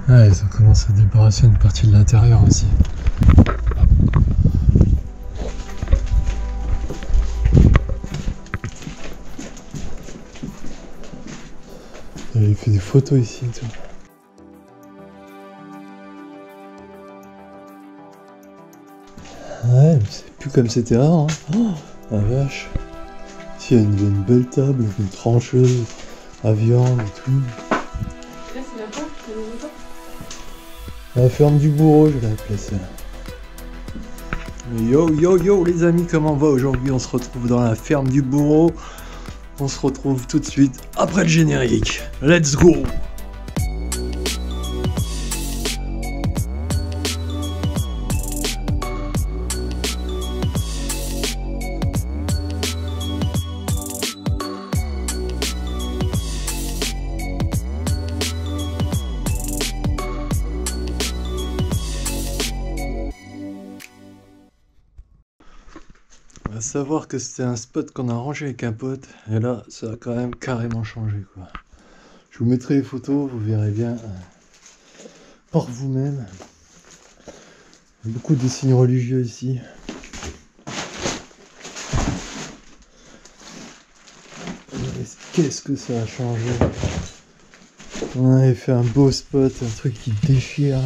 Ah, ils ont commencé à débarrasser une partie de l'intérieur aussi. Il fait des photos ici et tout. Ouais, mais c'est plus comme c'était avant. Hein. Oh, la vache. Ici, il y a une belle table, une trancheuse à viande et tout. Là, c'est la porte, c'est le pas. La ferme du bourreau, je l'ai appelée ça. Yo yo yo les amis, comment on va aujourd'hui? On se retrouve dans la ferme du bourreau. On se retrouve tout de suite après le générique. Let's go! À savoir que c'était un spot qu'on a rangé avec un pote, et là ça a quand même carrément changé quoi. Je vous mettrai les photos, vous verrez bien par vous-même. Beaucoup de signes religieux ici. Qu'est-ce que ça a changé? On avait fait un beau spot, un truc qui déchire.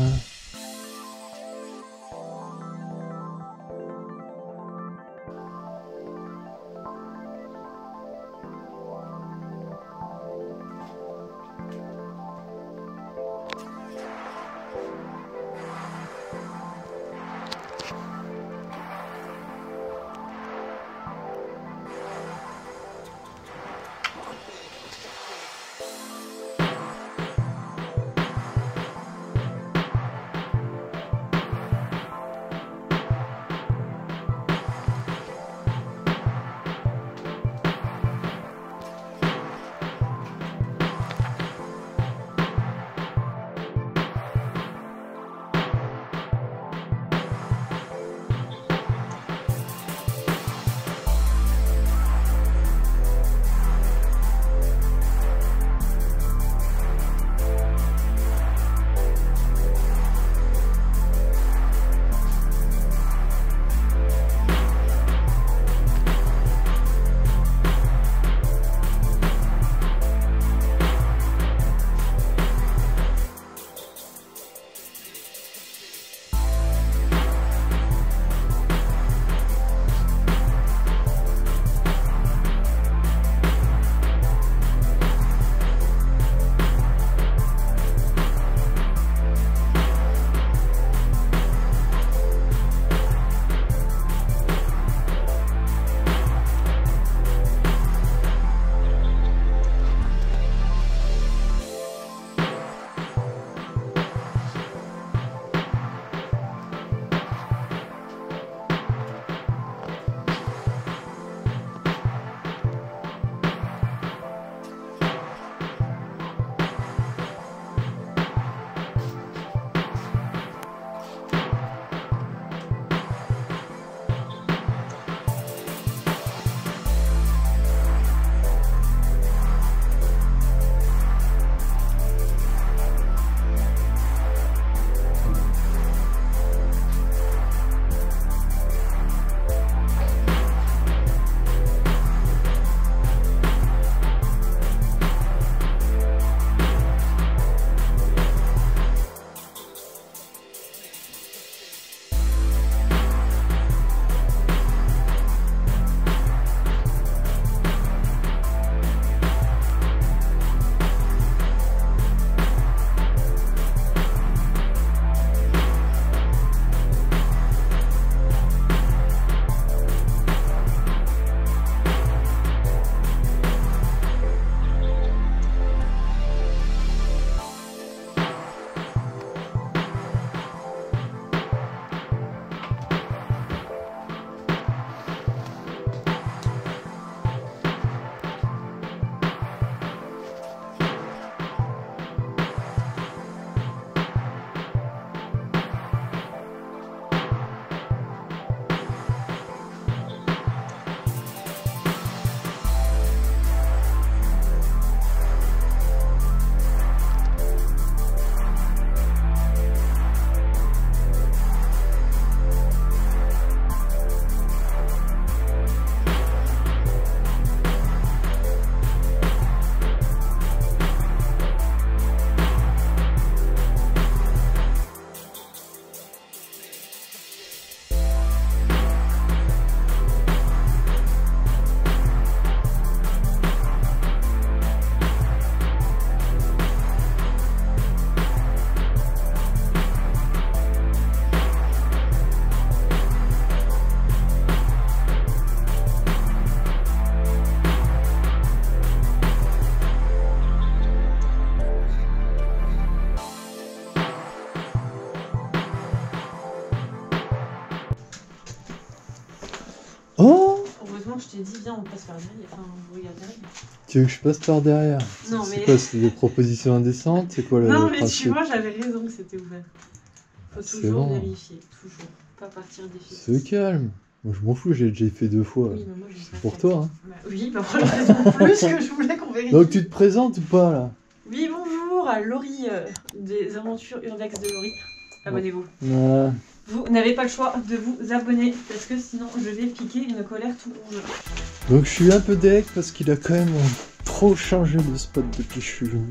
Sinon, je t'ai dit, viens, on passe par derrière. Enfin, on regarde derrière. Tu veux que je passe par derrière? Non, C'est mais. quoi, c'est des propositions indécentes? C'est quoi le Non, mais tu principe? vois, j'avais raison que c'était ouvert. Faut C'est toujours bon. vérifier, toujours. Pas partir des filles. C'est calme. Moi je m'en fous, j'ai déjà fait 2 fois. Oui, mais moi, je C'est pour toi, hein. Bah, oui, bah, moi, j'ai raison plus que je voulais qu'on vérifie. Donc tu te présentes ou pas là? Oui, bonjour, à Laurie, des aventures urbex de Laurie. Abonnez-vous. Voilà. Vous n'avez pas le choix de vous abonner parce que sinon je vais piquer une colère tout rouge. Donc je suis un peu deg parce qu'il a quand même trop changé le spot depuis que je suis venu.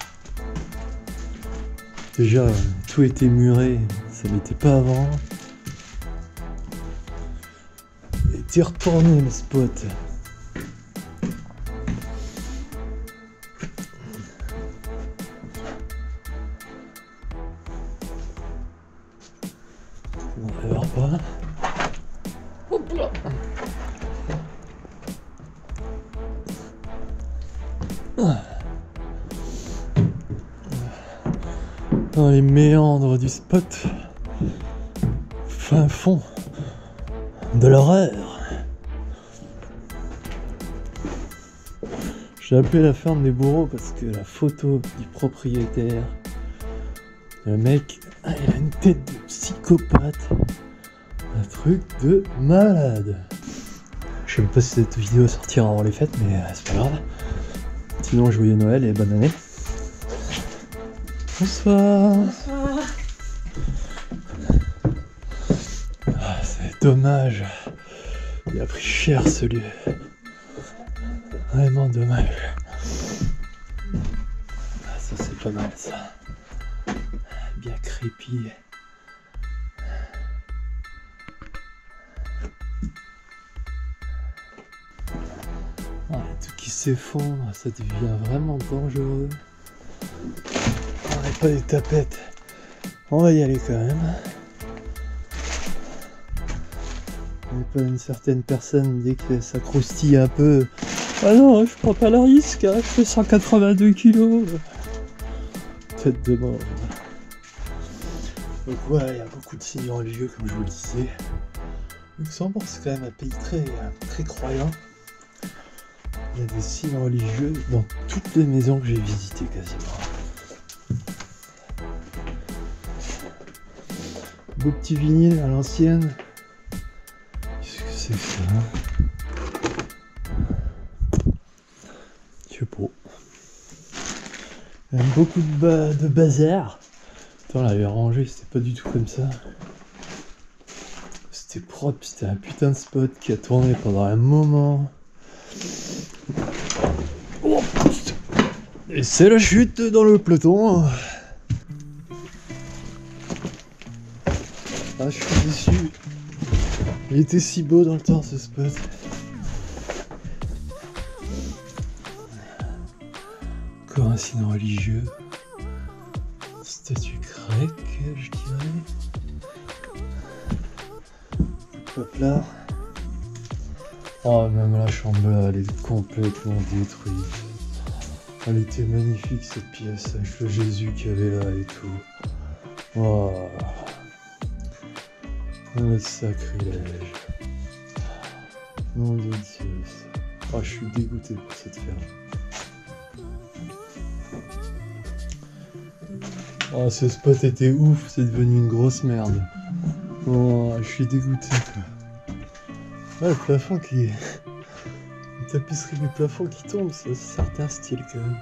Déjà, tout était muré, ça l'était pas avant. Et t'es retourné le spot. On va voir pas. Hop là. Dans les méandres du spot, fin fond de l'horreur. J'ai appelé la ferme des bourreaux parce que la photo du propriétaire, le mec, il a une tête de psychopathe. Un truc de malade. Je sais même pas si cette vidéo sortira avant les fêtes, mais c'est pas grave. Sinon, joyeux Noël et bonne année. Bonsoir. Bonsoir. Ah, c'est dommage. Il a pris cher ce lieu. Vraiment dommage. Ah, ça c'est pas mal ça. Bien crépi. Ah, tout qui s'effondre, ça devient vraiment dangereux. On n'est pas des tapettes. On va y aller quand même. On n'est pas une certaine personne dès que ça croustille un peu. Ah non, je prends pas le risque, hein, je fais 182 kilos. Tête de mort. Donc voilà, il y a beaucoup de signes religieux comme je vous le disais. Luxembourg c'est quand même un pays très croyant. Il y a des signes religieux dans toutes les maisons que j'ai visitées quasiment. Beau petit vinyle à l'ancienne. Qu'est-ce que c'est que ça? Je sais pas. Il y a beaucoup de bazar. Attends, on l'avait rangé, c'était pas du tout comme ça. C'était propre, c'était un putain de spot qui a tourné pendant un moment. Oh, et c'est la chute dans le peloton. Ah, je suis déçu. Il était si beau dans le temps ce spot. Encore un signe religieux. Statue grecque, je dirais. Hop là. Oh, même la chambre là, elle est complètement détruite. Elle était magnifique cette pièce avec le Jésus qu'il y avait là et tout. Oh. Le sacrilège. Mon Dieu. Oh, je suis dégoûté pour cette ferme. Oh, ce spot était ouf, c'est devenu une grosse merde. Oh, je suis dégoûté quoi. Ah, le plafond qui est... La tapisserie du plafond qui tombe, c'est un certain style quand même.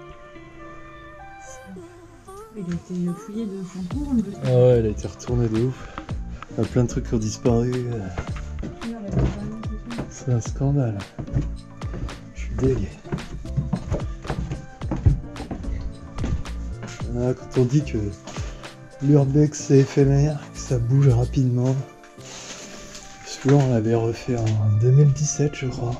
Il a été fouillé de fond en comble. Ah ouais, elle a été retournée de ouf. Il y a plein de trucs qui ont disparu. C'est un scandale. Je suis dégueu. Ah, quand on dit que l'urbex c'est éphémère, que ça bouge rapidement. Celui-là on l'avait refait en 2017 je crois.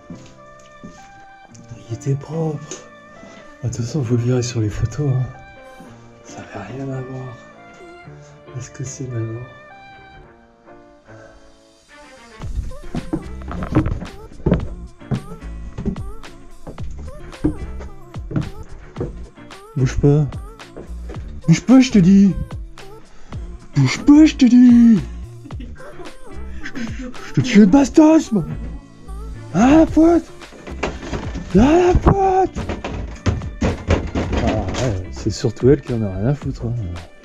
Il était propre. De toute façon vous le verrez sur les photos. Hein. Ça n'avait rien à voir. Est-ce que c'est maintenant? Bouge pas. Bouge pas, je te dis. Bouge pas, je te dis. Je te tue le bastos, moi. Ah la pote. Ah la pote. Ah ouais, c'est surtout elle qui en a rien à foutre. Hein.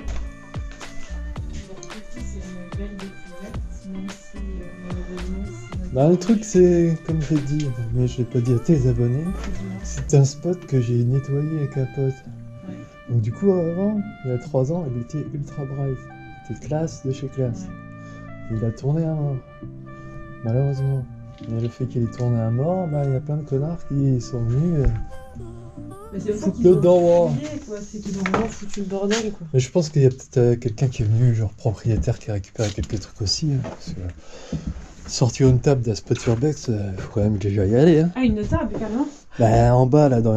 Bah, le truc c'est, comme je l'ai dit, mais je l'ai pas dit à tes abonnés, c'est un spot que j'ai nettoyé avec un pote. Donc du coup avant, il y a 3 ans, il était ultra brave. Il était classe de chez classe. Il a tourné à mort. Malheureusement. Mais le fait qu'il ait tourné à mort, bah il y a plein de connards qui sont venus foutre le dehors. C'est qu'ils ont vraiment foutu le bordel quoi. Mais je pense qu'il y a peut-être quelqu'un qui est venu, genre propriétaire, qui a récupéré quelques trucs aussi. Hein, parce que, sortir une table d'un spot urbex, faut quand même que j'aille y aller. Hein. Ah, une table carrément. Bah en bas là, dans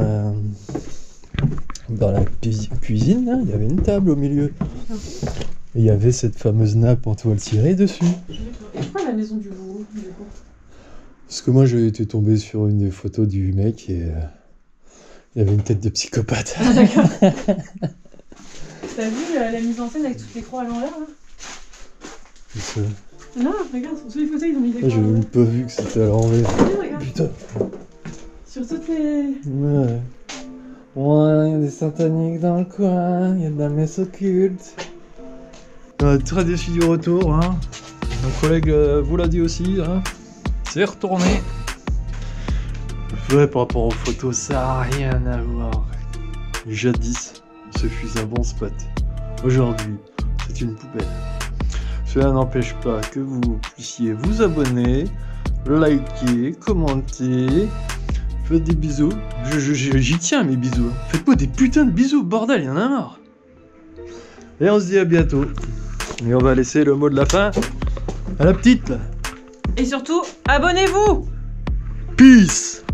la cuisine, là, il y avait une table au milieu. Ah. Et il y avait cette fameuse nappe en toile cirée dessus. Et pourquoi la maison du loup du coup? Parce que moi j'ai été tombé sur une des photos du mec et il y avait une tête de psychopathe. Ah d'accord. T'as vu la mise en scène avec toutes les croix à l'envers là? Non, regarde, sur toutes les photos ils ont mis des croix. J'ai même pas vu que c'était à l'envers. Regarde. Putain. Sur toutes les... Ouais. Ouais, il y a des sataniques dans le coin, il y a de la messe occulte. Très déçu du retour, hein. Mon collègue vous l'a dit aussi, hein. C'est retourné. Ouais, par rapport aux photos, ça n'a rien à voir. Jadis, ce fut un bon spot. Aujourd'hui, c'est une poubelle. Cela n'empêche pas que vous puissiez vous abonner, liker, commenter, faites des bisous. J'y tiens mes bisous. Faites-moi des putains de bisous, bordel, il y en a marre. Et on se dit à bientôt. Et on va laisser le mot de la fin à la petite là. Et surtout, abonnez-vous! Peace!